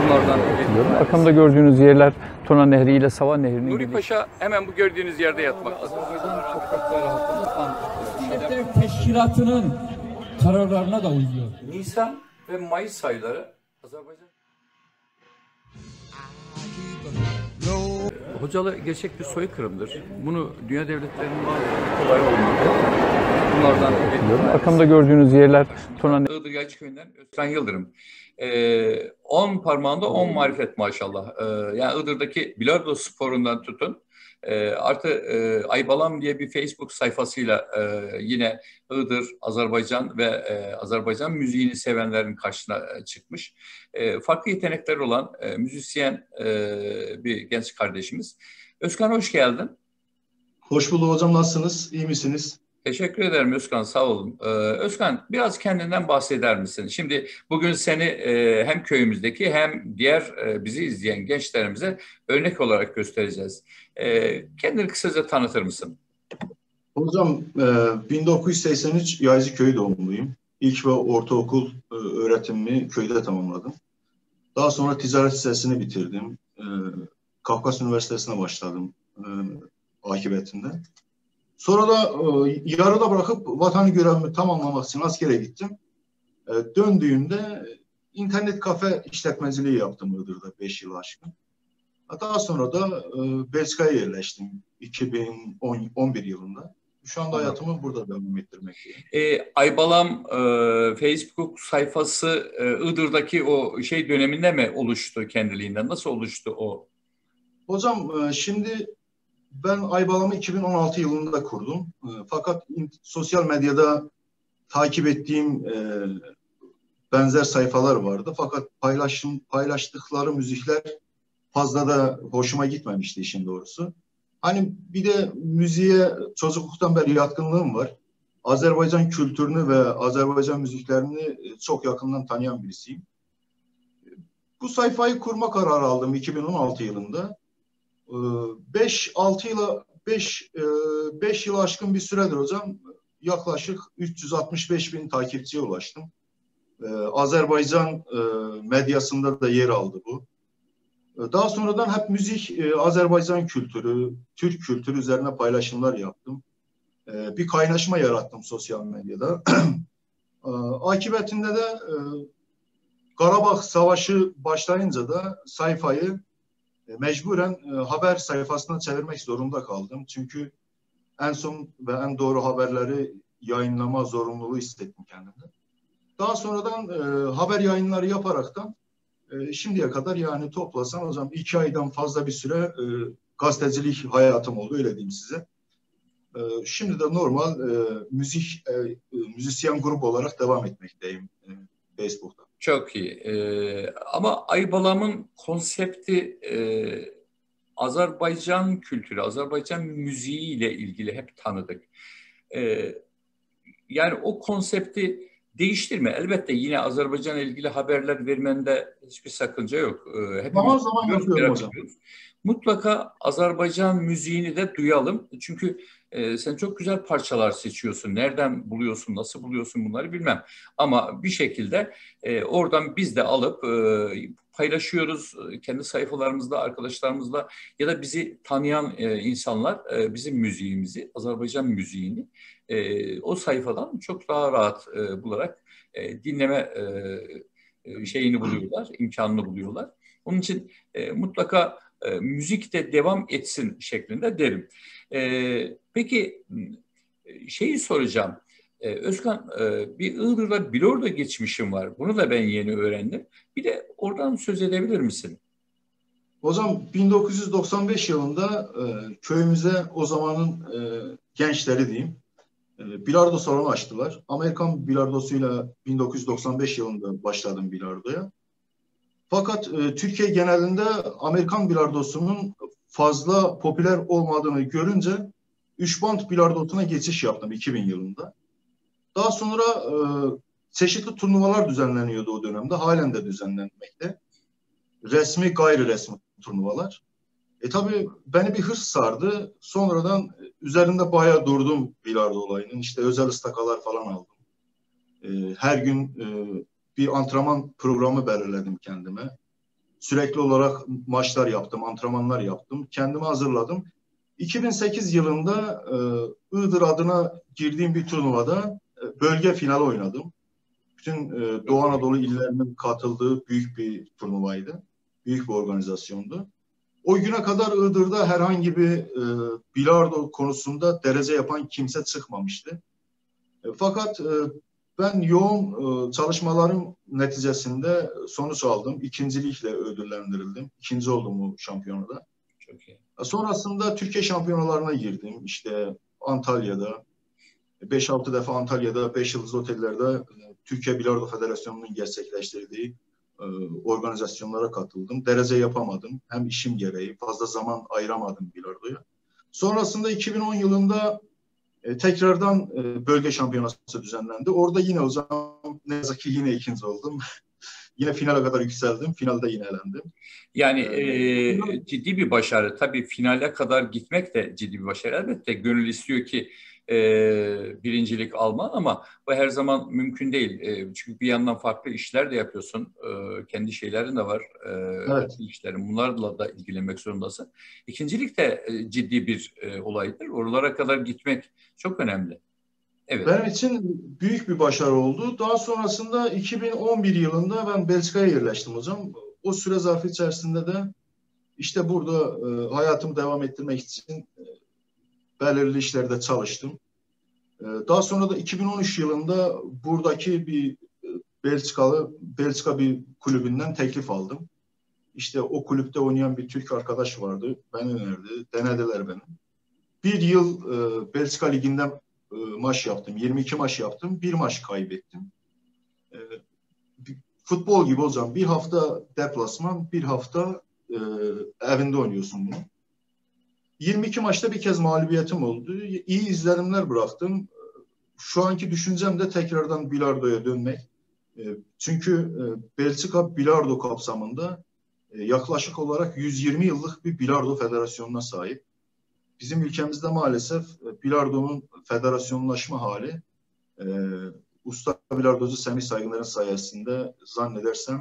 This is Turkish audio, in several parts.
Bunlardan Biliyorum. Arkamda gördüğünüz yerler Tuna Nehri ile Sava Nehri'nin Nuri Paşa hemen bu gördüğünüz yerde yatmaktadır. Azerbaycan toprakları hakkında Milletler Teşkilatı'nın kararlarına da uyuyor. Nisan ve Mayıs ayları Azerbaycan Hocalı gerçek bir soykırımdır. Bunu dünya devletlerinin bazıları kolay olmadı. Bunlardan Biliyorum. Arkamda gördüğünüz yerler Tuna Nehri. Iğdır Yayçıköy'ünden Özkan Yıldırım. 10 parmağında 10 marifet maşallah. Yani Iğdır'daki bilardo sporundan tutun. Artı Aybalam diye bir Facebook sayfasıyla yine Iğdır, Azerbaycan ve Azerbaycan müziğini sevenlerin karşısına çıkmış. Farklı yetenekleri olan müzisyen bir genç kardeşimiz. Özkan hoş geldin. Hoş bulduk hocam, nasılsınız? İyi misiniz? Teşekkür ederim Özkan, sağ olun. Özkan, biraz kendinden bahseder misin? Şimdi bugün seni hem köyümüzdeki hem diğer bizi izleyen gençlerimize örnek olarak göstereceğiz. Kendini kısaca tanıtır mısın? Hocam 1983 Yazıköy doğumluyum. İlk ve ortaokul öğretimimi köyde tamamladım. Daha sonra ticaret lisesini bitirdim. Kafkas Üniversitesi'ne başladım akıbetinde. Sonra da yarıda bırakıp vatani görevimi tamamlamak için askere gittim. Döndüğümde internet kafe işletmeciliği yaptım Iğdır'da 5 yıl aşkın. Daha sonra da Belçika'ya yerleştim 2011 yılında. Şu anda hayatımı burada devam ettirmekteyim. Aybalam Facebook sayfası Iğdır'daki o şey döneminde mi oluştu kendiliğinden? Nasıl oluştu o? Hocam şimdi ben Aybalam'ı 2016 yılında kurdum. Fakat sosyal medyada takip ettiğim benzer sayfalar vardı. Fakat paylaştıkları müzikler fazla da hoşuma gitmemişti işin doğrusu. Hani bir de müziğe çocukluktan beri yatkınlığım var. Azerbaycan kültürünü ve Azerbaycan müziklerini çok yakından tanıyan birisiyim. Bu sayfayı kurma kararı aldım 2016 yılında. 5 yıl aşkın bir süredir hocam yaklaşık 365 bin takipçiye ulaştım. Azerbaycan medyasında da yer aldı bu. Daha sonradan hep müzik, Azerbaycan kültürü, Türk kültürü üzerine paylaşımlar yaptım. Bir kaynaşma yarattım sosyal medyada. Akıbetinde de Karabağ Savaşı başlayınca da sayfayı mecburen haber sayfasına çevirmek zorunda kaldım. Çünkü en son ve en doğru haberleri yayınlama zorunluluğu hissettim kendimde. Daha sonradan haber yayınları yaparaktan şimdiye kadar yani toplasan hocam 2 aydan fazla bir süre gazetecilik hayatım oldu, öyle diyeyim size. Şimdi de normal müzisyen grup olarak devam etmekteyim Facebook'ta. Çok iyi. Ama Aybalam'ın konsepti Azerbaycan kültürü, Azerbaycan müziği ile ilgili hep tanıdık. Yani o konsepti değiştirme. Elbette yine Azerbaycan'la ilgili haberler vermende hiçbir sakınca yok. Zaman zaman yapıyorum hocam. Mutlaka Azerbaycan müziğini de duyalım. Çünkü sen çok güzel parçalar seçiyorsun. Nereden buluyorsun, nasıl buluyorsun bunları bilmem. Ama bir şekilde oradan biz de alıp paylaşıyoruz. Kendi sayfalarımızda, arkadaşlarımızla ya da bizi tanıyan insanlar bizim müziğimizi, Azerbaycan müziğini o sayfadan çok daha rahat bularak dinleme şeyini buluyorlar, imkanını buluyorlar. Onun için mutlaka müzik de devam etsin şeklinde derim. Peki şeyi soracağım. Özkan, bir Iğdır'da bilardo geçmişim var. Bunu da ben yeni öğrendim. Bir de oradan söz edebilir misin? Hocam 1995 yılında köyümüze o zamanın gençleri diyeyim bilardo salonu açtılar. Amerikan bilardosuyla 1995 yılında başladım bilardoya. Fakat Türkiye genelinde Amerikan bilardosunun fazla popüler olmadığını görünce 3 bant bilardosuna geçiş yaptım 2000 yılında. Daha sonra çeşitli turnuvalar düzenleniyordu o dönemde. Halen de düzenlenmekte. Resmi, gayri resmi turnuvalar. Tabii beni bir hırs sardı. Sonradan üzerinde bayağı durdum bilardo olayının. İşte özel ıstakalar falan aldım. Her gün bir antrenman programı belirledim kendime. Sürekli olarak maçlar yaptım, antrenmanlar yaptım. Kendimi hazırladım. 2008 yılında Iğdır adına girdiğim bir turnuvada bölge finali oynadım. Bütün Doğu Anadolu illerinin katıldığı büyük bir turnuvaydı. Büyük bir organizasyondu. O güne kadar Iğdır'da herhangi bir bilardo konusunda derece yapan kimse çıkmamıştı. Fakat ben yoğun çalışmalarım neticesinde sonuç aldım. İkincilikle ödüllendirildim. İkinci oldum bu şampiyonada. Çok iyi. Sonrasında Türkiye şampiyonalarına girdim. İşte Antalya'da, 5-6 defa Antalya'da, 5 yıldız otellerde Türkiye Bilardo Federasyonu'nun gerçekleştirdiği organizasyonlara katıldım. Derece yapamadım. Hem işim gereği fazla zaman ayıramadım bilardoya. Sonrasında 2010 yılında tekrardan bölge şampiyonası düzenlendi. Orada yine o zaman ne yazık ki yine ikinci oldum. Yine finale kadar yükseldim. Finalde yine elendim. Yani ciddi bir başarı. Tabii finale kadar gitmek de ciddi bir başarı. Elbette gönül istiyor ki birincilik alman ama bu her zaman mümkün değil. Çünkü bir yandan farklı işler de yapıyorsun. Kendi şeylerin de var. Evet. İşlerin. Bunlarla da ilgilenmek zorundasın. İkincilik de ciddi bir olaydır. Oralara kadar gitmek çok önemli. Evet. Benim için büyük bir başarı oldu. Daha sonrasında 2011 yılında ben Belçika'ya yerleştim hocam. O süre zarfı içerisinde de işte burada hayatımı devam ettirmek için belirli işlerde çalıştım. Daha sonra da 2013 yılında buradaki bir Belçika bir kulübünden teklif aldım. İşte o kulüpte oynayan bir Türk arkadaş vardı. Beni önerdi. Denediler beni. Bir yıl Belçika Ligi'nden maç yaptım. 22 maç yaptım. Bir maç kaybettim. Futbol gibi hocam. Bir hafta deplasman, bir hafta evinde oynuyorsun bunu. 22 maçta bir kez mağlubiyetim oldu. İyi izlenimler bıraktım. Şu anki düşüncem de tekrardan bilardoya dönmek. Çünkü Belçika bilardo kapsamında yaklaşık olarak 120 yıllık bir bilardo federasyonuna sahip. Bizim ülkemizde maalesef bilardonun federasyonlaşma hali usta bilardocu Semih Saygıner'in sayesinde zannedersem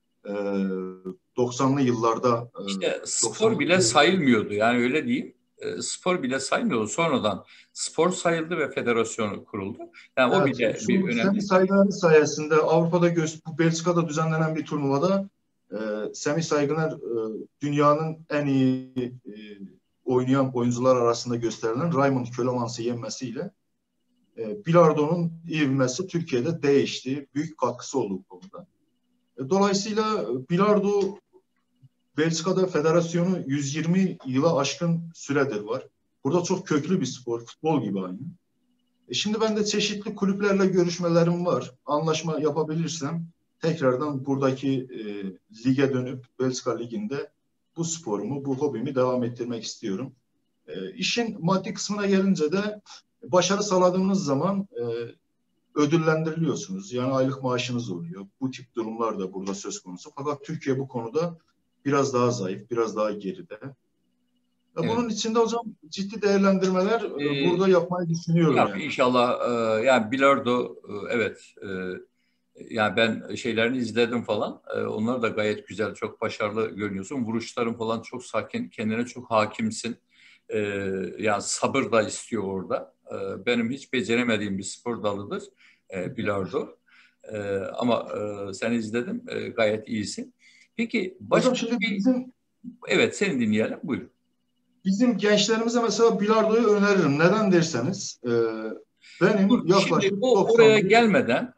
90'lı yıllarda İşte spor bile sayılmıyordu. Yani öyle diyeyim. Spor bile sayılmıyordu. Sonradan spor sayıldı ve federasyonu kuruldu. Yani evet, o bile bir önemli. Semih Saygıner'in sayesinde Avrupa'da, bu Belçika'da düzenlenen bir turnuvada Semih Saygıner dünyanın en iyi oynayan oyuncular arasında gösterilen Raymond Kölemans'ı yenmesiyle bilardonun ivmesi Türkiye'de değişti. Büyük katkısı oldu bu konuda. Dolayısıyla bilardo Belçika'da federasyonu 120 yıla aşkın süredir var. Burada çok köklü bir spor, futbol gibi aynı. Şimdi ben de çeşitli kulüplerle görüşmelerim var. Anlaşma yapabilirsem tekrardan buradaki lige dönüp Belçika Ligi'nde bu sporumu, bu hobimi devam ettirmek istiyorum. İşin maddi kısmına gelince de başarı sağladığınız zaman ödüllendiriliyorsunuz. Yani aylık maaşınız oluyor. Bu tip durumlar da burada söz konusu. Fakat Türkiye bu konuda biraz daha zayıf, biraz daha geride. Evet. Bunun içinde hocam ciddi değerlendirmeler burada yapmayı düşünüyorum. Yani. İnşallah yani bilardo evet yani ben şeylerini izledim falan. Onlar da gayet güzel, çok başarılı görünüyorsun. Vuruşların falan çok sakin, kendine çok hakimsin. Yani sabır da istiyor orada. Benim hiç beceremediğim bir spor dalıdır bilardo. Ama seni izledim, gayet iyisin. Peki hocam şimdi evet seni dinleyelim, buyurun. Bizim gençlerimize mesela bilardoyu öneririm. Neden derseniz benim yaklaşık şimdi oraya gelmeden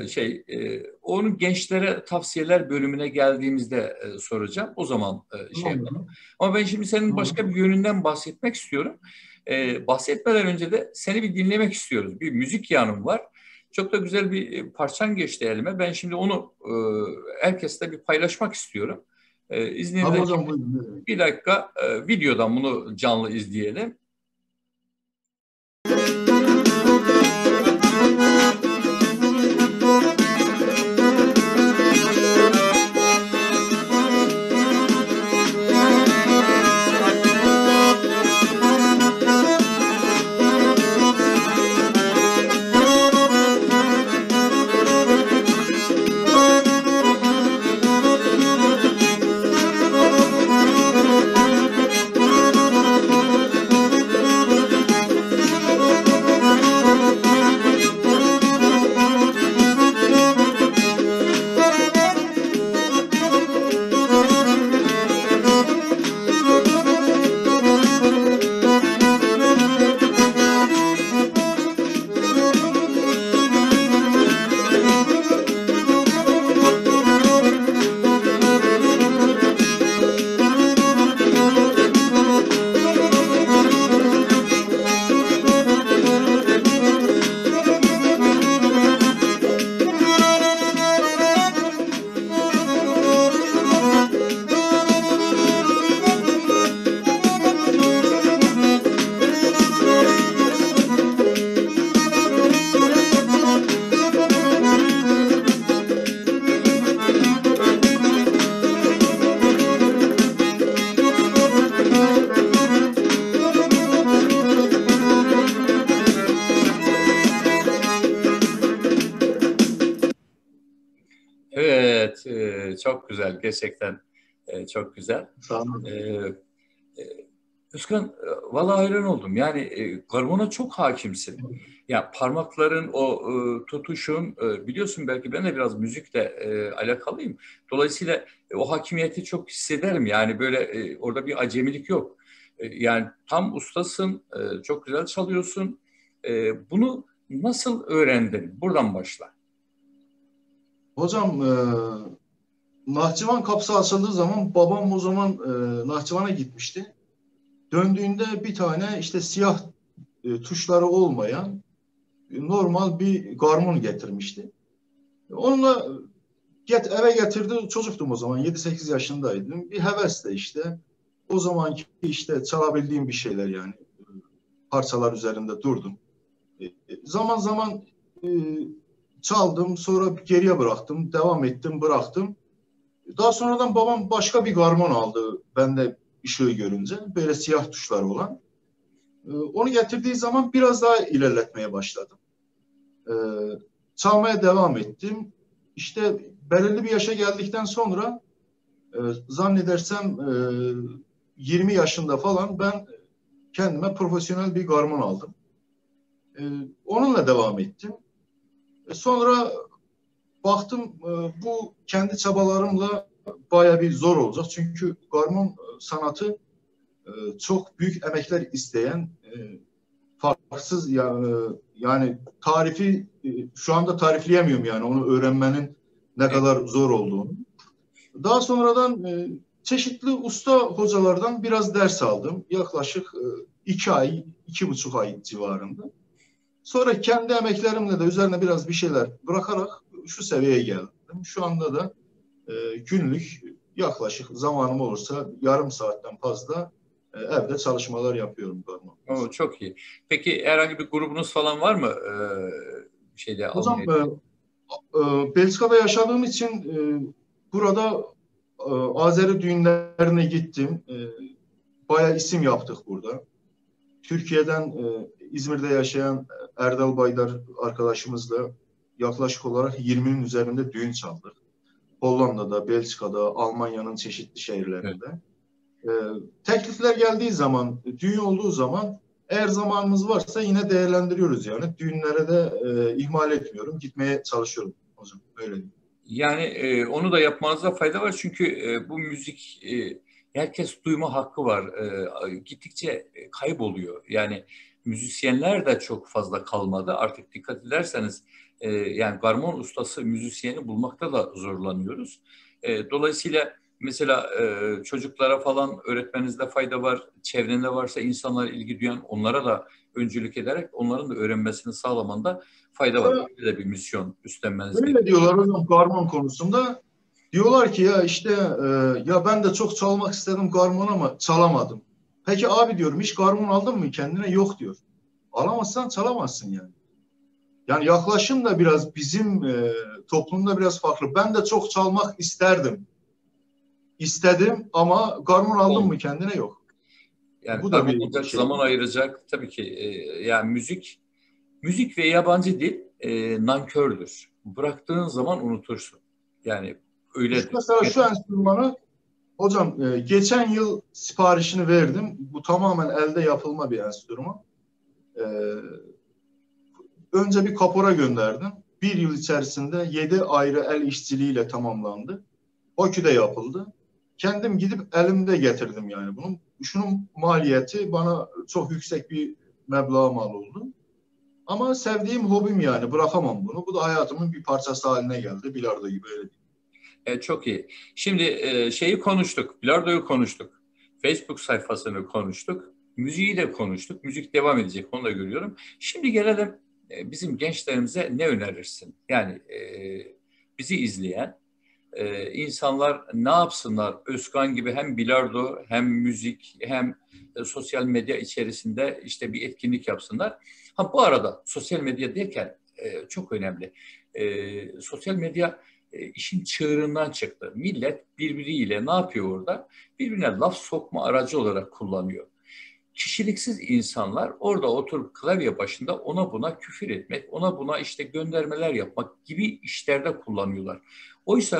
onun gençlere tavsiyeler bölümüne geldiğimizde soracağım. O zaman yapalım. Ama ben şimdi senin başka bir yönünden bahsetmek istiyorum. Bahsetmeden önce de seni bir dinlemek istiyoruz. Bir müzik yanım var. Çok da güzel bir parçan geçti elime. Ben şimdi onu herkesle bir paylaşmak istiyorum. İzninizle bir dakika videodan bunu canlı izleyelim. çok güzel. Gerçekten çok güzel. Sağ olun. E, Özkan, vallahi hayran oldum. Yani garmona çok hakimsin. Ya parmakların o tutuşun, biliyorsun belki ben de biraz müzikle alakalıyım. Dolayısıyla o hakimiyeti çok hissederim. Yani böyle orada bir acemilik yok. Yani tam ustasın, çok güzel çalıyorsun. Bunu nasıl öğrendin? Buradan başla. Hocam Nahçıvan kapısı açıldığı zaman babam o zaman Nahçıvan'a gitmişti. Döndüğünde bir tane işte siyah tuşları olmayan normal bir garmon getirmişti. Onunla eve getirdi. Çocuktum o zaman. 7-8 yaşındaydım. Bir hevesle işte. O zamanki işte çalabildiğim bir şeyler yani. Parçalar üzerinde durdum. Zaman zaman e, çaldım. Sonra geriye bıraktım. Devam ettim. Bıraktım. Daha sonradan babam başka bir garmon aldı. Ben de ışığı görünce. Böyle siyah tuşları olan. Onu getirdiği zaman biraz daha ilerletmeye başladım. E, Çalmaya devam ettim. İşte belirli bir yaşa geldikten sonra zannedersem 20 yaşında falan ben kendime profesyonel bir garmon aldım. Onunla devam ettim. Sonra baktım bu kendi çabalarımla baya bir zor olacak. Çünkü garmon sanatı çok büyük emekler isteyen farksız yani tarifi şu anda tarifleyemiyorum yani onu öğrenmenin ne kadar zor olduğunu. Daha sonradan çeşitli usta hocalardan biraz ders aldım. Yaklaşık 2 ay, 2,5 ay civarında. Sonra kendi emeklerimle de üzerine biraz bir şeyler bırakarak şu seviyeye geldim. Şu anda da günlük yaklaşık zamanım olursa yarım saatten fazla evde çalışmalar yapıyorum. Oo, çok iyi. Peki herhangi bir grubunuz falan var mı? Şeyde Hocam Almanya'da. Belçika'da yaşadığım için burada Azeri düğünlerine gittim. Bayağı isim yaptık burada. Türkiye'den İzmir'de yaşayan Erdal Baydar arkadaşımızla yaklaşık olarak 20'nin üzerinde düğün çaldık. Hollanda'da, Belçika'da, Almanya'nın çeşitli Evet. şehirlerinde. Teklifler geldiği zaman, düğün olduğu zaman eğer zamanımız varsa yine değerlendiriyoruz yani. Düğünlere de ihmal etmiyorum. Gitmeye çalışıyorum hocam. Öyle diyeyim. Yani onu da yapmanızda fayda var çünkü bu müzik herkes duyma hakkı var. Gittikçe kayboluyor. Yani müzisyenler de çok fazla kalmadı. Artık dikkat ederseniz yani garmon ustası müzisyeni bulmakta da zorlanıyoruz. Dolayısıyla mesela çocuklara falan öğretmenizde fayda var. Çevrende varsa insanlar ilgi duyan onlara da öncülük ederek onların da öğrenmesini sağlamanda fayda var. Böyle de bir misyon üstlenmeniz Öyle gerekiyor. diyorlar hocam garmon konusunda. Diyorlar ki ya işte ya ben de çok çalmak istedim garmon ama çalamadım. Peki abi diyorum hiç garmon aldın mı kendine? Yok diyor. Alamazsan çalamazsın yani. Yani yaklaşım da biraz bizim toplumda biraz farklı. Ben de çok çalmak isterdim. İstedim ama garmon aldın mı kendine? Yok. Yani Bu da garmon bir olacak, şey. zaman ayıracak. Tabii ki yani müzik ve yabancı dil nankördür. Bıraktığın zaman unutursun. Yani İşte öyledir. mesela şu enstrümanı hocam geçen yıl siparişini verdim. Bu tamamen elde yapılma bir enstrüman. E, Önce bir kapora gönderdim. Bir yıl içerisinde 7 ayrı el işçiliğiyle tamamlandı. OKÜ'de yapıldı. Kendim gidip elimde getirdim yani bunun. Şunun maliyeti bana çok yüksek bir meblağa mal oldu. Ama sevdiğim hobim yani bırakamam bunu. Bu da hayatımın bir parçası haline geldi. Bilardo gibi öyle. Çok iyi. Şimdi şeyi konuştuk, bilardoyu konuştuk. Facebook sayfasını konuştuk. Müziği de konuştuk. Müzik devam edecek, onu da görüyorum. Şimdi gelelim bizim gençlerimize ne önerirsin? Yani bizi izleyen insanlar ne yapsınlar? Özkan gibi hem bilardo hem müzik hem sosyal medya içerisinde işte bir etkinlik yapsınlar. Ha bu arada sosyal medya derken çok önemli. Sosyal medya işin çığırından çıktı. Millet birbiriyle ne yapıyor orada? Birbirine laf sokma aracı olarak kullanıyor. Kişiliksiz insanlar orada oturup klavye başında ona buna küfür etmek, ona buna işte göndermeler yapmak gibi işlerde kullanıyorlar. Oysa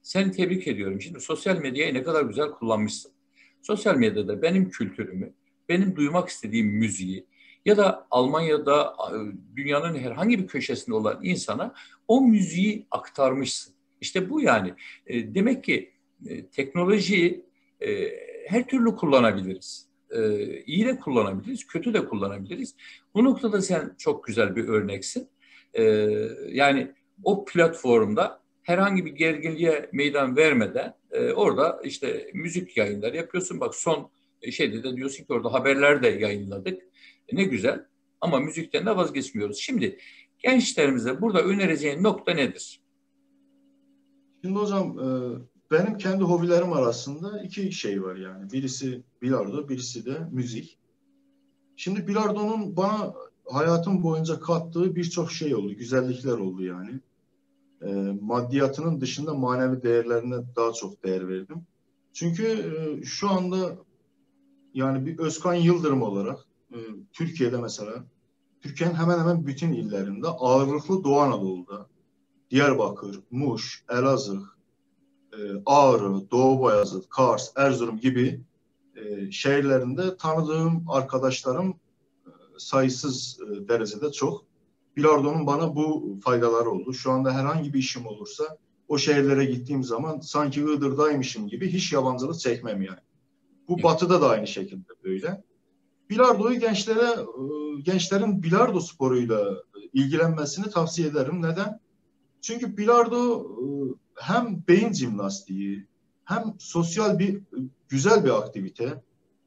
Seni tebrik ediyorum. Şimdi sosyal medyayı ne kadar güzel kullanmışsın. Sosyal medyada benim kültürümü, benim duymak istediğim müziği ya da Almanya'da dünyanın herhangi bir köşesinde olan insana o müziği aktarmışsın. İşte bu yani. Demek ki teknolojiyi her türlü kullanabiliriz. İyi de kullanabiliriz, kötü de kullanabiliriz. Bu noktada sen çok güzel bir örneksin. Yani o platformda herhangi bir gerginliğe meydan vermeden orada işte müzik yayınları yapıyorsun. Bak son şeyde de diyorsun ki orada haberler de yayınladık. Ne güzel ama müzikten de vazgeçmiyoruz. Şimdi gençlerimize burada önereceğin nokta nedir? Şimdi hocam benim kendi hobilerim arasında iki şey var yani. Birisi bilardo, birisi de müzik. Şimdi bilardonun bana hayatım boyunca kattığı birçok şey oldu, güzellikler oldu yani. Maddiyatının dışında manevi değerlerine daha çok değer verdim. Çünkü şu anda yani bir Özkan Yıldırım olarak Türkiye'de mesela, Türkiye'nin hemen hemen bütün illerinde, ağırlıklı Doğu Anadolu'da, Diyarbakır, Muş, Elazığ, Ağrı, Doğu Bayazıt, Kars, Erzurum gibi şehirlerinde tanıdığım arkadaşlarım sayısız derecede çok. Bilardonun bana bu faydaları oldu. Şu anda herhangi bir işim olursa o şehirlere gittiğim zaman sanki Iğdır'daymışım gibi hiç yabancılık çekmem yani. Bu Batı'da da aynı şekilde böyle. Bilardoyu gençlerin bilardo sporuyla ilgilenmesini tavsiye ederim. Neden? Çünkü bilardo hem beyin jimnastiği hem sosyal güzel bir aktivite.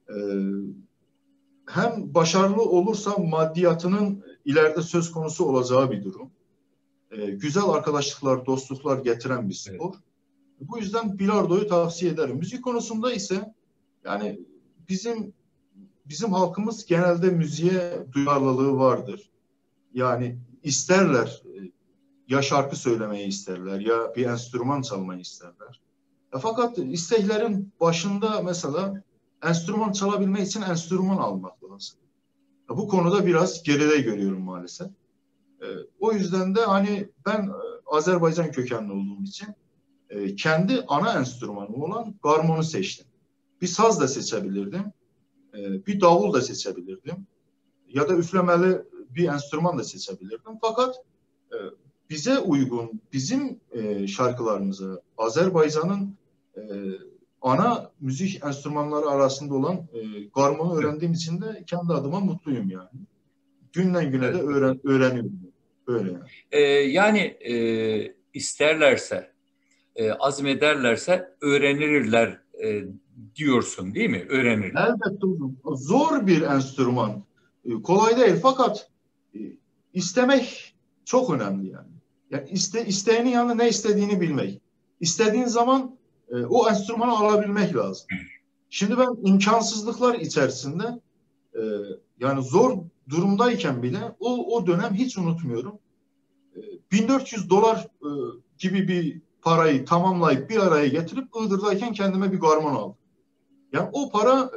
Hem başarılı olursa maddiyatının ileride söz konusu olacağı bir durum. Güzel arkadaşlıklar, dostluklar getiren bir spor. Evet. Bu yüzden bilardoyu tavsiye ederim. Müzik konusunda ise yani bizim halkımız genelde müziğe duyarlılığı vardır. Yani isterler, ya şarkı söylemeyi isterler ya bir enstrüman çalmayı isterler. Fakat isteklerin başında mesela enstrüman çalabilmek için enstrüman almak lazım. Bu konuda biraz geride görüyorum maalesef. O yüzden de hani ben Azerbaycan kökenli olduğum için kendi ana enstrümanım olan garmonu seçtim. Bir saz da seçebilirdim. Bir davul da seçebilirdim. Ya da üflemeli bir enstrüman da seçebilirdim. Fakat bize uygun, bizim şarkılarımıza, Azerbaycan'ın ana müzik enstrümanları arasında olan garmonu öğrendiğim için de kendi adıma mutluyum yani. Günden güne de öğreniyorum. Böyle yani. Yani isterlerse, azmederlerse öğrenirler diyorsun değil mi? Öğrenirler. Elbette zor bir enstrüman. Kolay değil fakat istemek çok önemli yani. Yani isteğinin yanında ne istediğini bilmek. İstediğin zaman o enstrümanı alabilmek lazım. Şimdi ben imkansızlıklar içerisinde yani zor durumdayken bile o dönem hiç unutmuyorum. $1400 gibi bir parayı tamamlayıp bir araya getirip Iğdır'dayken kendime bir garmon aldım. Yani o para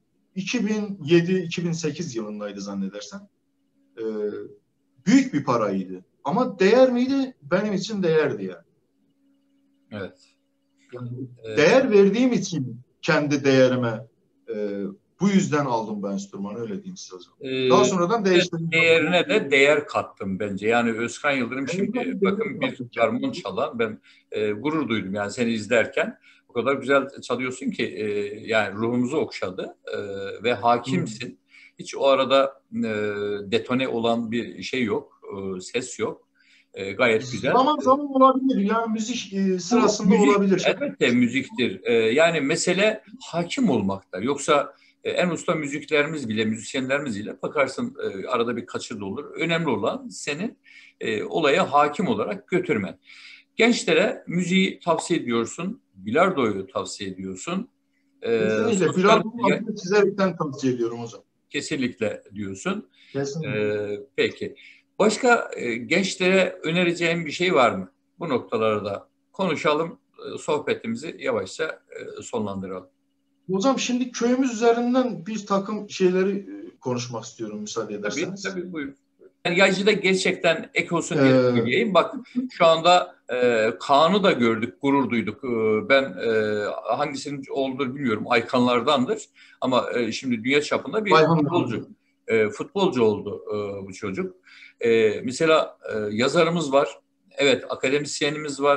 2007-2008 yılındaydı zannedersem. Büyük bir paraydı. Ama değer miydi? Benim için değerdi yani. Evet. Yani değer verdiğim için kendi değerime bu yüzden aldım ben enstrümanı, öyle diyeyim size. Daha sonradan değiştirdim. Değerine de değer kattım bence. Yani Özkan Yıldırım şimdi bakın bir garmon çalan, ben gurur duydum yani seni izlerken. O kadar güzel çalıyorsun ki yani ruhumuzu okşadı ve hakimsin. Hiç o arada detone olan bir şey yok, ses yok. Gayet güzel. Zaman zaman olabilir. Yani müzik sırasında olabilir. Elbette müziktir. Yani mesele hakim olmakta. Yoksa en usta müzisyenlerimiz bile bakarsın arada bir kaçır da olur. Önemli olan senin olaya hakim olarak götürmen. Gençlere müziği tavsiye ediyorsun. Bilardoyu tavsiye ediyorsun. Kesinlikle. Bilardoyu çizerekten tavsiye ediyorum hocam. Kesinlikle diyorsun. Kesinlikle. Peki. Başka gençlere önereceğim bir şey var mı? Bu noktalarda konuşalım. Sohbetimizi yavaşça sonlandıralım. Hocam şimdi köyümüz üzerinden bir takım şeyleri konuşmak istiyorum müsaade ederseniz. Tabii buyurun. Yani Yaycı'da gerçekten ek olsun diye Ee, söyleyeyim. Bak şu anda Kaan'ı da gördük, gurur duyduk. Ben hangisinin olduğunu bilmiyorum. Aykanlardandır. Ama şimdi dünya çapında bir Bayhan futbolcu oldu bu çocuk. Mesela yazarımız var. Evet, akademisyenimiz var.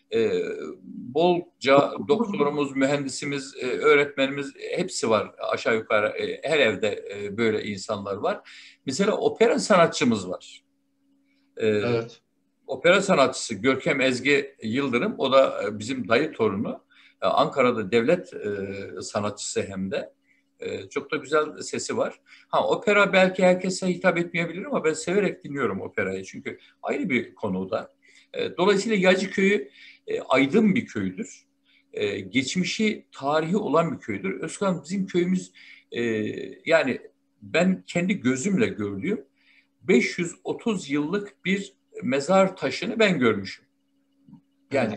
Bolca doktorumuz, mühendisimiz, öğretmenimiz hepsi var aşağı yukarı. Her evde böyle insanlar var. Mesela opera sanatçımız var. evet. Opera sanatçısı Görkem Ezgi Yıldırım, o da bizim dayı torunu. Ankara'da devlet sanatçısı hem de. Çok da güzel sesi var. Ha, opera belki herkese hitap etmeyebilir ama ben severek dinliyorum operayı. Çünkü ayrı bir konuda. Dolayısıyla Yaycıköy'ü aydın bir köydür. Geçmişi, tarihi olan bir köydür. Özkan, bizim köyümüz yani ben kendi gözümle gördüğüm 530 yıllık bir mezar taşını ben görmüşüm. Yani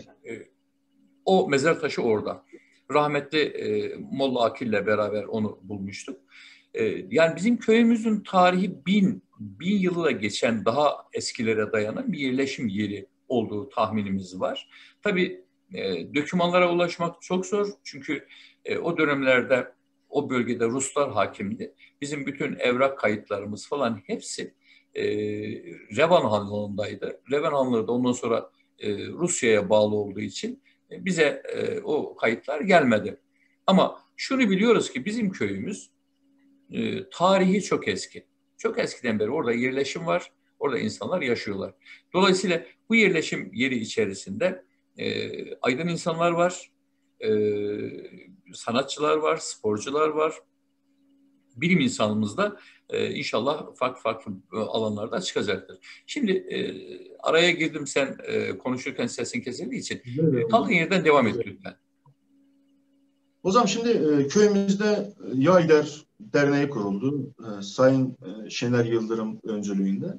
o mezar taşı orada. Rahmetli Molla Akil'le beraber onu bulmuştuk. Yani bizim köyümüzün tarihi bin yılı da geçen, daha eskilere dayanan bir yerleşim yeri olduğu tahminimiz var. Tabii dokümanlara ulaşmak çok zor. Çünkü o dönemlerde o bölgede Ruslar hakimdi. Bizim bütün evrak kayıtlarımız falan hepsi Revan Hanlığı'ndaydı. Revan Hanlığı da ondan sonra Rusya'ya bağlı olduğu için bize o kayıtlar gelmedi. Ama şunu biliyoruz ki bizim köyümüz tarihi çok eski. Çok eskiden beri orada yerleşim var. Orada insanlar yaşıyorlar. Dolayısıyla bu yerleşim yeri içerisinde aydın insanlar var, sanatçılar var, sporcular var. Bilim insanımız da inşallah farklı alanlarda çıkacaktır. Şimdi araya girdim, sen konuşurken sesin kesildiği için. Kaldığın yerden devam et lütfen. Hocam şimdi köyümüzde Yayder Derneği kuruldu. Sayın Şener Yıldırım öncülüğünde.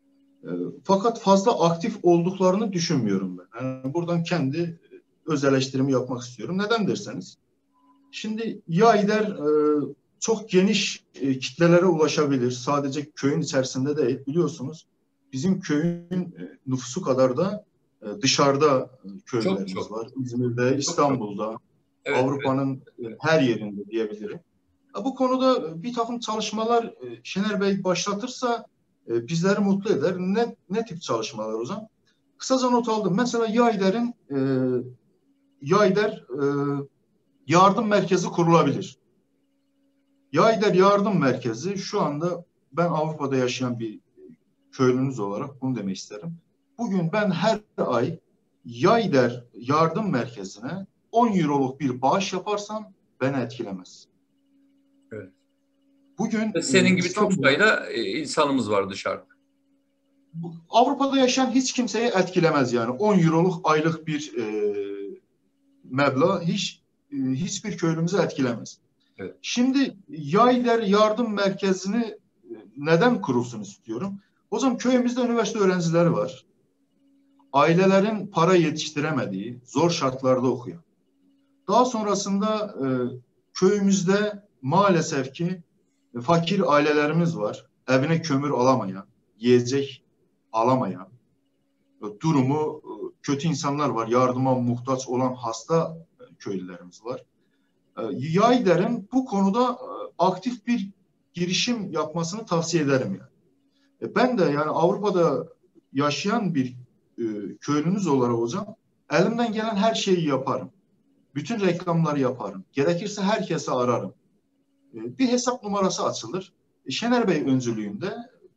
Fakat fazla aktif olduklarını düşünmüyorum ben. Yani buradan kendi öz eleştirimi yapmak istiyorum. Neden derseniz. Şimdi Yayder çok geniş kitlelere ulaşabilir. Sadece köyün içerisinde değil, biliyorsunuz. Bizim köyün nüfusu kadar da dışarıda köylerimiz var. İzmir'de, İstanbul'da, evet, Avrupa'nın her yerinde diyebilirim. Bu konuda bir takım çalışmalar Şener Bey başlatırsa bizleri mutlu eder. Ne tip çalışmalar o zaman? Kısaca not aldım. Mesela Yayder yardım merkezi kurulabilir. Yayder Yardım Merkezi şu anda, ben Avrupa'da yaşayan bir köylünüz olarak bunu demek isterim. Bugün ben her ay Yayder Yardım Merkezi'ne 10 euroluk bir bağış yaparsam beni etkilemez. Evet. Bugün senin gibi çok sayıda insanımız var dışarıda. Avrupa'da yaşayan hiç kimseyi etkilemez yani. 10 euroluk aylık bir meblağ hiçbir köylümüzü etkilemez. Evet. Şimdi Yayder Yardım Merkezi'ni neden kurulsun istiyorum? O zaman köyümüzde üniversite öğrencileri var. Ailelerin para yetiştiremediği, zor şartlarda okuyor. Daha sonrasında köyümüzde maalesef ki fakir ailelerimiz var. Evine kömür alamayan, yiyecek alamayan, durumu kötü insanlar var. Yardıma muhtaç olan hasta köylülerimiz var. Yayder'in bu konuda aktif bir girişim yapmasını tavsiye ederim yani. Ben de yani Avrupa'da yaşayan bir köylünüz olarak hocam, elimden gelen her şeyi yaparım. Bütün reklamları yaparım. Gerekirse herkese ararım. Bir hesap numarası açılır. Şener Bey öncülüğünde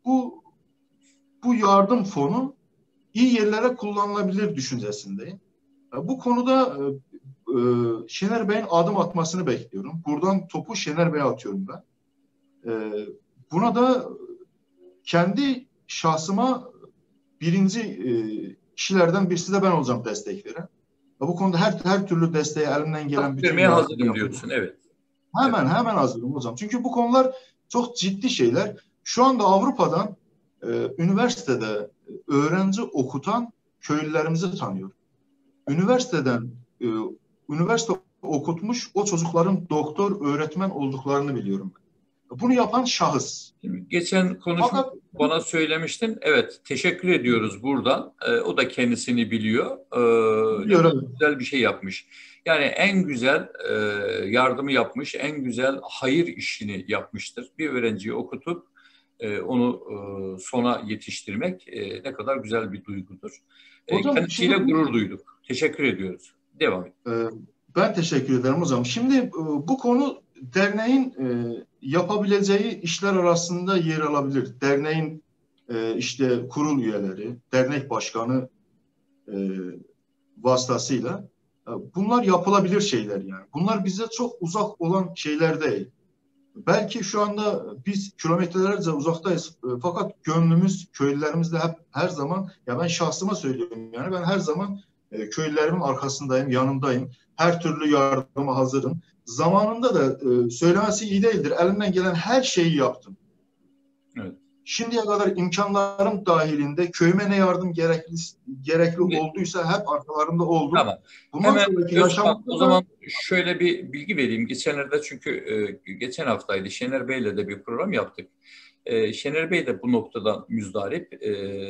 bu yardım fonu iyi yerlere kullanılabilir düşüncesindeyim. Bu konuda Şener Bey'in adım atmasını bekliyorum. Buradan topu Şener Bey'e atıyorum ben. Buna da kendi şahsıma birinci kişilerden birisi de ben olacağım destek veren. Bu konuda her türlü desteğe elimden gelen bütün vermeye hazırım diyorsun, evet. Hemen hazırım hocam. Çünkü bu konular çok ciddi şeyler. Şu anda Avrupa'dan üniversitede öğrenci okutan köylülerimizi tanıyor. Üniversite okutmuş o çocukların doktor, öğretmen olduklarını biliyorum. bunu yapan şahıs. Şimdi geçen konuşma Fakat bana söylemiştin. Evet, teşekkür ediyoruz buradan. O da kendisini biliyor. biliyorum. Güzel bir şey yapmış. Yani en güzel yardımı yapmış, en güzel hayır işini yapmıştır. Bir öğrenciyi okutup onu sona yetiştirmek ne kadar güzel bir duygudur. Hocam Kendisiyle şimdi gurur duyduk. Teşekkür ediyoruz. Devam et. ben teşekkür ederim hocam. Şimdi bu konu derneğin yapabileceği işler arasında yer alabilir. Derneğin işte kurul üyeleri, dernek başkanı vasıtasıyla bunlar yapılabilir şeyler yani. Bunlar bize çok uzak olan şeyler değil. Belki şu anda biz kilometrelerce uzaktayız fakat gönlümüz köylülerimizle hep her zaman, ya ben şahsıma söylüyorum yani, ben her zaman köylülerimin arkasındayım, yanındayım. Her türlü yardıma hazırım. Zamanında da söylemesi iyi değildir. Elimden gelen her şeyi yaptım. Evet. Şimdiye kadar imkanlarım dahilinde köyüme ne yardım gerekli olduysa hep arkalarında oldum. Tamam. Bundan Hemen sonraki Özkan, yaşamda o zaman şöyle bir bilgi vereyim. Geçenlerde çünkü geçen haftaydı Şener Bey'le de bir program yaptık. Şener Bey de bu noktadan müzdarip.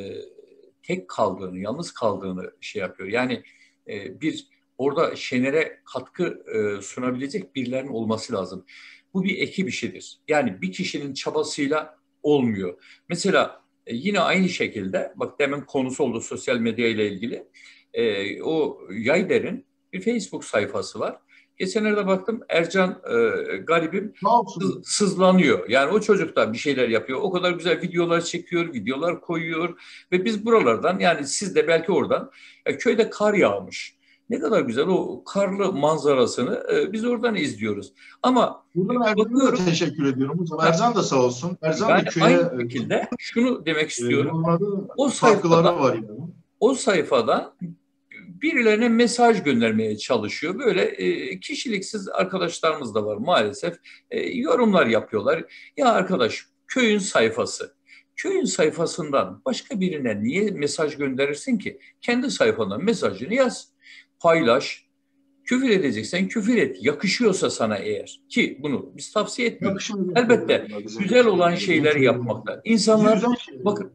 Tek kaldığını, yalnız kaldığını şey yapıyor. Yani bir orada Şener'e katkı sunabilecek birilerinin olması lazım. Bu bir ekip işidir. Yani bir kişinin çabasıyla olmuyor. Mesela yine aynı şekilde, bak demin konusu oldu sosyal medya ile ilgili. O Yayder'in bir Facebook sayfası var. Geçenlerde baktım Ercan garibim sızlanıyor. Yani o çocuk da bir şeyler yapıyor. O kadar güzel videolar çekiyor, videolar koyuyor. Ve biz buralardan, yani siz de belki oradan, köyde kar yağmış. Ne kadar güzel o karlı manzarasını biz oradan izliyoruz. Ama buradan Ercan'a da teşekkür ediyorum. Ercan da sağ olsun. Ercan yani da köye aynı şekilde şunu demek istiyorum. O katkıları sayfadan, var yani. o sayfadan birilerine mesaj göndermeye çalışıyor. Böyle kişiliksiz arkadaşlarımız da var maalesef. Yorumlar yapıyorlar. Ya arkadaş, köyün sayfası. Köyün sayfasından başka birine niye mesaj gönderirsin ki? Kendi sayfandan mesajını yaz, paylaş. Küfür edeceksen küfür et. Yakışıyorsa sana eğer. Ki bunu biz tavsiye etmiyoruz. Elbette güzel olan şeyleri yapmakta. İnsanlar, bakın,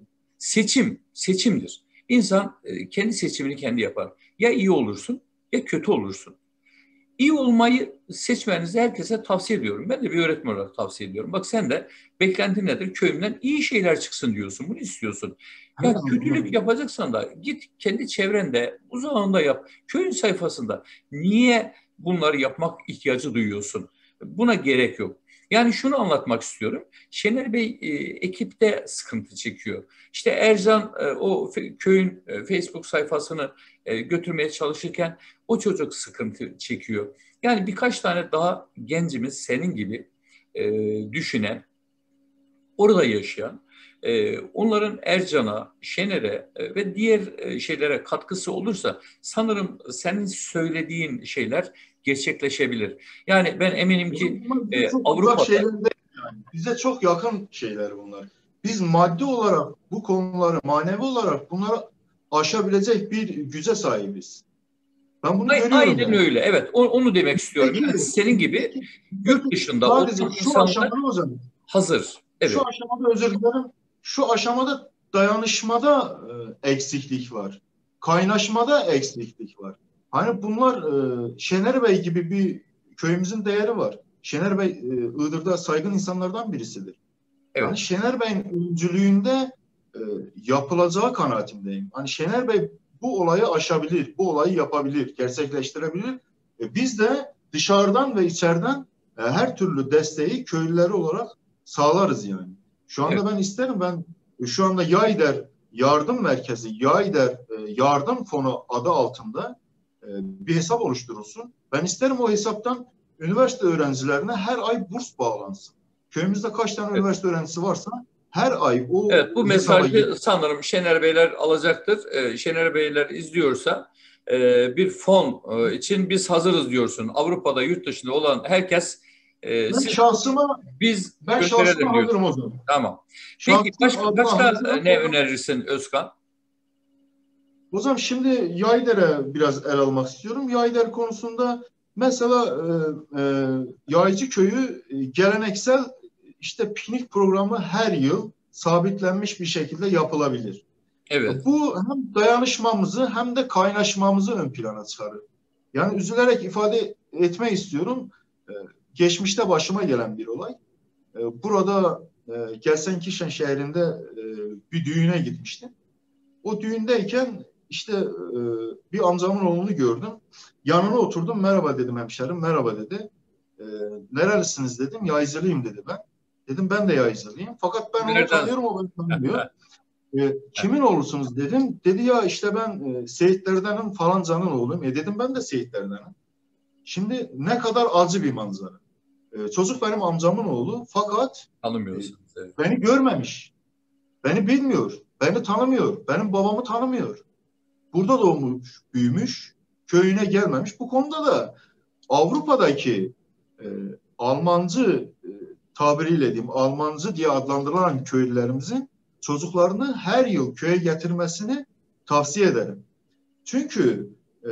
seçimdir. İnsan kendi seçimini kendi yapar. Ya iyi olursun ya kötü olursun. İyi olmayı seçmenizi herkese tavsiye ediyorum. Ben de bir öğretmen olarak tavsiye ediyorum. Bak sen de beklentin nedir? Köyümden iyi şeyler çıksın diyorsun. Bunu istiyorsun. Ya kötülük yapacaksan da git kendi çevrende, uzağında yap. Köyün sayfasında niye bunları yapmak ihtiyacı duyuyorsun? Buna gerek yok. Yani şunu anlatmak istiyorum. Şener Bey ekipte sıkıntı çekiyor. İşte Ercan o köyün Facebook sayfasını götürmeye çalışırken o çocuk sıkıntı çekiyor. Yani birkaç tane daha gencimiz senin gibi düşünen, orada yaşayan, onların Ercan'a, Şener'e ve diğer şeylere katkısı olursa sanırım senin söylediğin şeyler gerçekleşebilir. Yani ben eminim ki Avrupa'da... Yani bize çok yakın şeyler bunlar. Biz maddi olarak bu konuları, manevi olarak bunları aşabilecek bir güce sahibiz. Ben bunu görüyorum. Aynen yani. Öyle. Evet. Onu demek istiyorum. Peki, yani senin gibi yurt dışında sadece olan şu insanlar aşamada hocam, hazır. Evet. Şu aşamada, özür dilerim, şu aşamada dayanışmada eksiklik var. Kaynaşmada eksiklik var. Hani bunlar Şener Bey gibi bir köyümüzün değeri var. Şener Bey Iğdır'da saygın insanlardan birisidir. Evet. Yani Şener Bey'in öncülüğünde yapılacağı kanaatindeyim. Hani Şener Bey bu olayı aşabilir, bu olayı yapabilir, gerçekleştirebilir. Biz de dışarıdan ve içeriden her türlü desteği köylüleri olarak sağlarız yani. Şu anda evet. Ben isterim, ben şu anda Yayder Yardım Merkezi, Yayder Yardım Fonu adı altında bir hesap oluşturulsun. Ben isterim o hesaptan üniversite öğrencilerine her ay burs bağlansın. Köyümüzde kaç tane evet. Üniversite öğrencisi varsa her ay o... Evet, bu mesajı sanırım Şener Beyler alacaktır. Şener Beyler izliyorsa bir fon için biz hazırız diyorsun. Avrupa'da, yurt dışında olan herkes... ben şahsıma hazırım o zaman. Tamam. Peki başka ne önerirsin Özkan? O zaman şimdi Yayder'e biraz el almak istiyorum. Yayder konusunda mesela Yaycı Köyü geleneksel işte piknik programı her yıl sabitlenmiş bir şekilde yapılabilir. Evet. Bu hem dayanışmamızı hem de kaynaşmamızı ön plana çıkarır. Yani üzülerek ifade etmek istiyorum. Geçmişte başıma gelen bir olay. Burada Gelsenkirchen şehrinde bir düğüne gitmiştim. O düğündeyken işte bir amcamın oğlunu gördüm. Yanına oturdum. Merhaba dedim hemşerim. Merhaba dedi. Nerelisiniz dedim. Yayzılıyım dedi ben. Dedim ben de Yayzılıyım. Fakat ben onu Nereden? tanıyorum, o beni tanımıyor. Kimin oğlusunuz dedim. Dedi ya işte ben Seyitlerden'in falancanın oğluyum. Dedim ben de Seyitlerden'im. Şimdi ne kadar acı bir manzara. Çocuk benim amcamın oğlu fakat Tanımıyorsunuz. Evet. beni görmemiş. Beni bilmiyor. Beni tanımıyor. Benim babamı tanımıyor. Burada doğmuş, büyümüş, köyüne gelmemiş. Bu konuda da Avrupa'daki Almancı tabiriyle diyeyim, Almancı diye adlandırılan köylülerimizin çocuklarını her yıl köye getirmesini tavsiye ederim. Çünkü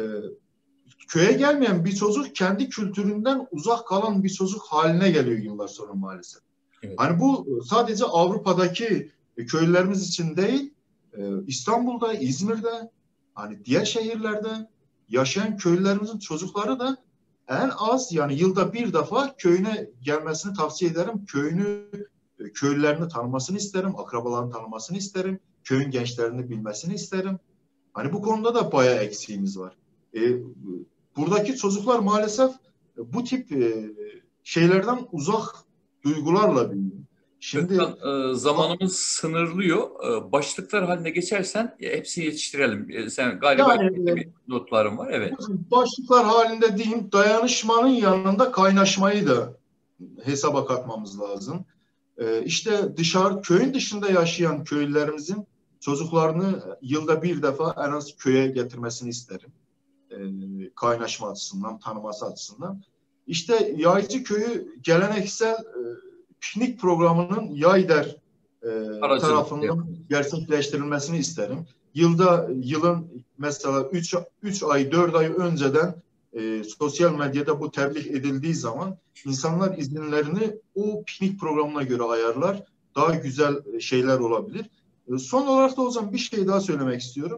köye gelmeyen bir çocuk kendi kültüründen uzak kalan bir çocuk haline geliyor yıllar sonra maalesef. Evet. Hani bu sadece Avrupa'daki köylülerimiz için değil, İstanbul'da, İzmir'de, hani diğer şehirlerde yaşayan köylülerimizin çocukları da en az yani yılda bir defa köyüne gelmesini tavsiye ederim. Köylülerini tanımasını isterim, akrabalarını tanımasını isterim, köyün gençlerini bilmesini isterim. Hani bu konuda da bayağı eksiğimiz var. Buradaki çocuklar maalesef bu tip şeylerden uzak duygularla büyüyor. Şimdi zamanımız sınırlıyor. Başlıklar haline geçersen hepsini yetiştirelim. Sen galiba yani bir notlarım var. Evet. başlıklar halinde diyeyim, dayanışmanın yanında kaynaşmayı da hesaba katmamız lazım. İşte köyün dışında yaşayan köylülerimizin çocuklarını yılda bir defa en az köye getirmesini isterim. Kaynaşma açısından, tanıması açısından. İşte Yaycı Köyü geleneksel piknik programının Yayder tarafından gerçekleştirilmesini isterim. Yılın mesela 3 ay 4 ay önceden sosyal medyada bu tebliğ edildiği zaman insanlar izinlerini o piknik programına göre ayarlar. Daha güzel şeyler olabilir. Son olarak da o zaman bir şey daha söylemek istiyorum.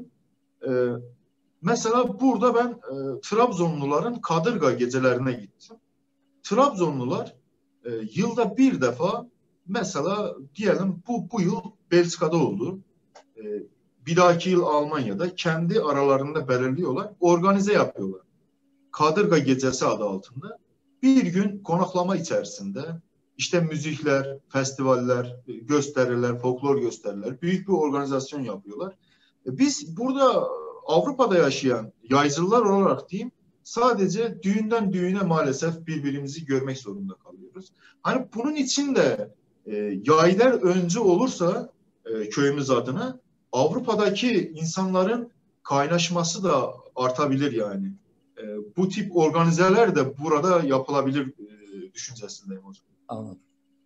Mesela burada ben Trabzonluların Kadırga gecelerine gittim. Trabzonlular yılda bir defa mesela diyelim bu yıl Belçika'da oldu. Bir dahaki yıl Almanya'da kendi aralarında belirliyorlar. Organize yapıyorlar. Kadırga Gecesi adı altında. Bir gün konaklama içerisinde işte müzikler, festivaller, gösteriler, folklor gösteriler, büyük bir organizasyon yapıyorlar. Biz burada Avrupa'da yaşayan yaycılar olarak diyeyim, sadece düğünden düğüne maalesef birbirimizi görmek zorunda kalıyoruz. Hani bunun için de yaylar önce olursa köyümüz adına Avrupa'daki insanların kaynaşması da artabilir yani. Bu tip organizeler de burada yapılabilir düşüncesindeyim hocam. Anladım.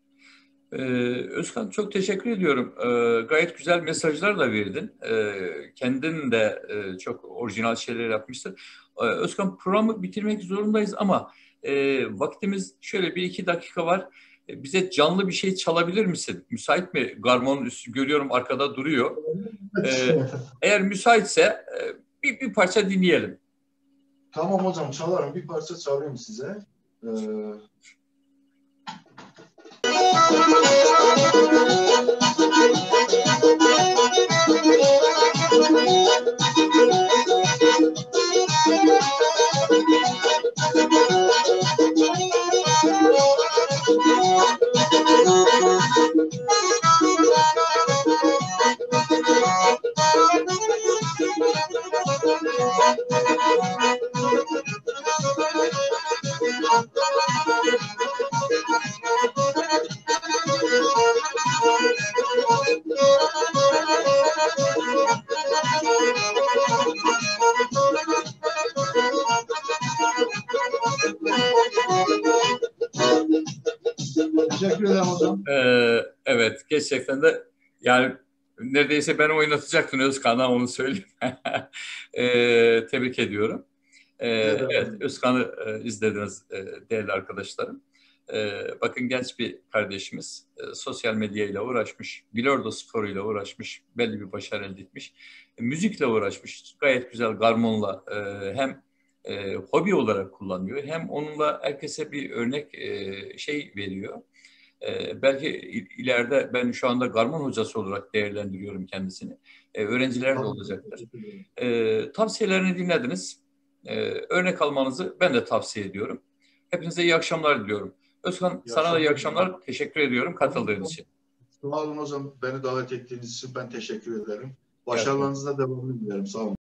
Özkan çok teşekkür ediyorum. Gayet güzel mesajlar da verdin. Kendin de çok orijinal şeyler yapmışsın. Özkan programı bitirmek zorundayız ama vaktimiz şöyle 1-2 dakika var. Bize canlı bir şey çalabilir misin? Müsait mi? Garmonun üstü görüyorum arkada duruyor. Eğer müsaitse bir parça dinleyelim. Tamam hocam çalarım. Bir parça çalayım size. Teşekkür ederim hocam. Evet, gerçekten de yani neredeyse beni oynatacaktın Özkan'a, onu söyleyeyim. Tebrik ediyorum. Evet, Özkan'ı izlediniz değerli arkadaşlarım. Bakın genç bir kardeşimiz sosyal medyayla uğraşmış, bilardo sporuyla uğraşmış, belli bir başarı elde etmiş. Müzikle uğraşmış, gayet güzel garmonla hem hobi olarak kullanıyor hem onunla herkese bir örnek şey veriyor. Belki ileride ben şu anda garmon hocası olarak değerlendiriyorum kendisini. Öğrenciler de olacaktır. Tavsiyelerini dinlediniz. Örnek almanızı ben de tavsiye ediyorum. Hepinize iyi akşamlar diliyorum. Özkan, sana da iyi akşamlar. Teşekkür ediyorum katıldığın için. Sağ olun hocam. Beni davet ettiğiniz için ben teşekkür ederim. Başarılarınızla devamını dilerim. Sağ olun.